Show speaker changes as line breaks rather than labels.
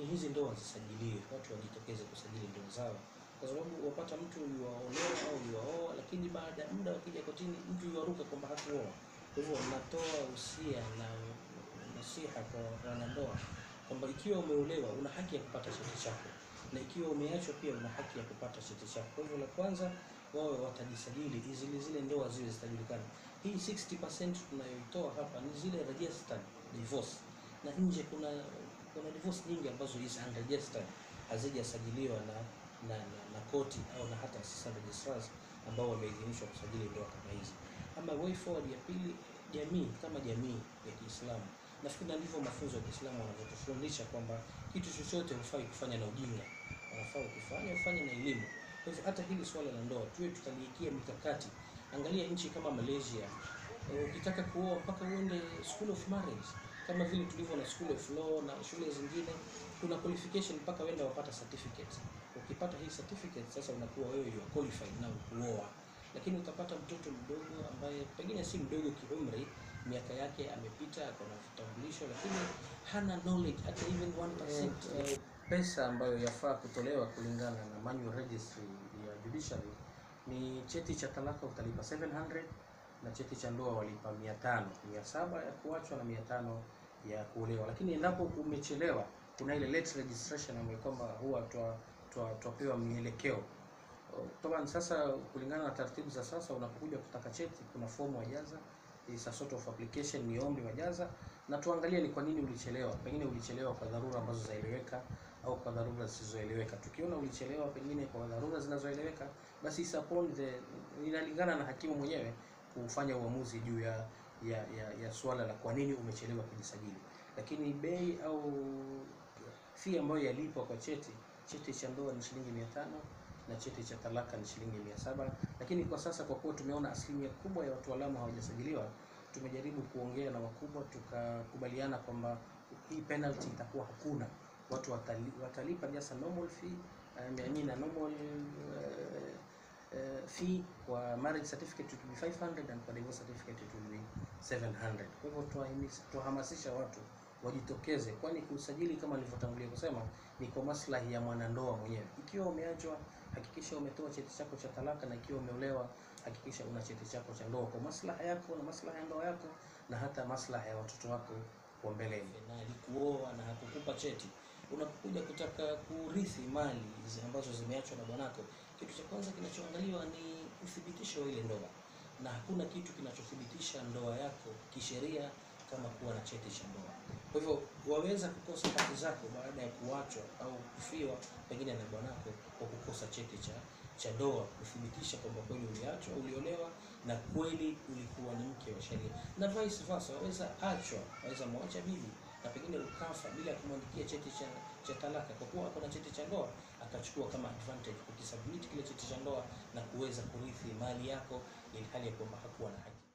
ni hizi ndoa zisajiliwe, watu wajitokeze kusajili ndoa zao, kwa sababu wapata mtu yuwaolewa au yuwaoa, lakini baada ya muda wakija kotini mtu yuwaruka kwamba hakuoa. Kwa hivyo natoa usia na nasiha kwa wanandoa kwamba ikiwa umeolewa una haki ya kupata cheti chako, na ikiwa umeachwa pia una haki ya kupata cheti chako. Kwa hivyo la kwanza wawe watajisajili, zile ndoa ziwe zitajulikana. Hii 60% tunayoitoa hapa ni zile registered divorce, na nje kuna divorce nyingi ambazo is unregistered, hazijasajiliwa na koti au na hata assistant registrars ambao wameidhinishwa kusajili ndoa kama hizi. Ama way forward ya pili, jamii kama jamii ya Kiislamu, nafikiri ndivyo mafunzo ya Kiislamu wanavyotufundisha kwamba kitu chochote hufai kufanya na ujinga, wanafaa ufanye na elimu. Kwa hivyo hata hili swala la ndoa tuwe tutaliwekea mikakati. Angalia nchi kama Malaysia, ukitaka kuoa mpaka uende school of marriage, kama vile tulivyo na school of law na shule zingine, kuna qualification mpaka wenda wapata certificate. Ukipata hii certificate sasa unakuwa wewe you are qualified na kuoa. Lakini utapata mtoto mdogo ambaye pengine si mdogo kiumri, miaka yake amepita, kuna vitambulisho, lakini hana knowledge hata even 1%. Pesa ambayo yafaa kutolewa kulingana na manual registry ya judiciary ni cheti cha talaka utalipa 700, na cheti cha ndoa walipa 500, 700 ya kuachwa na 500 ya kuolewa. Lakini endapo umechelewa, kuna ile late registration ambayo kwamba huwa twapewa mielekeo. Toba sasa kulingana na taratibu za sasa, unapokuja kutaka cheti kuna fomu wajaza, is a sort of application, ni ombi wajaza, na tuangalie ni kwa nini ulichelewa. Pengine ulichelewa kwa dharura ambazo zaeleweka au kwa dharura zisizoeleweka. Tukiona ulichelewa pengine kwa dharura zinazoeleweka, basi inalingana na hakimu mwenyewe kufanya uamuzi juu ya swala la kwa nini umechelewa kujisajili. Lakini bei au fee ambayo yalipwa kwa cheti cha ndoa ni shilingi 500 na cheti cha talaka ni shilingi 700. Lakini kwa sasa kwa kuwa tumeona asilimia kubwa ya wataalamu hawajasajiliwa, tumejaribu kuongea na wakubwa, tukakubaliana kwamba hii penalty itakuwa hakuna. Watu watalipa just a normal fee, na normal fee. Kwa marriage certificate it will be 500 and kwa divorce certificate it will be 700. Kwa hivyo tuhamasisha watu wajitokeze, kwani kusajili kama nilivyotangulia kusema ni kwa maslahi ya mwanandoa mwenyewe. Ikiwa umeachwa, hakikisha umetoa cheti chako cha talaka, na ikiwa umeolewa, hakikisha una cheti chako cha ndoa, kwa maslahi yako na maslahi ya ndoa yako na hata maslahi ya watoto wako kwa mbeleni. Na alikuoa na hakukupa cheti, unapokuja kutaka kurithi mali ambazo zimeachwa na bwanako, kitu cha kwanza kinachoangaliwa ni uthibitisho wa ile ndoa, na hakuna kitu kinachothibitisha ndoa yako kisheria kama kuwa na cheti cha ndoa. Kwa hivyo waweza kukosa haki zako baada ya kuachwa au kufiwa pengine na bwanako kwa kukosa cheti cha ndoa kuthibitisha kwamba kweli uliachwa, uliolewa na kweli ulikuwa ni mke wa sheria. Na vice versa, waweza mwacha bibi na pengine ukafa bila kumwandikia cheti cha talaka, kwa kuwa kuna cheti cha ndoa akachukua kama advantage kukisubmit kile cheti cha ndoa na kuweza kurithi mali yako, ili hali ya kwamba hakuwa na haki.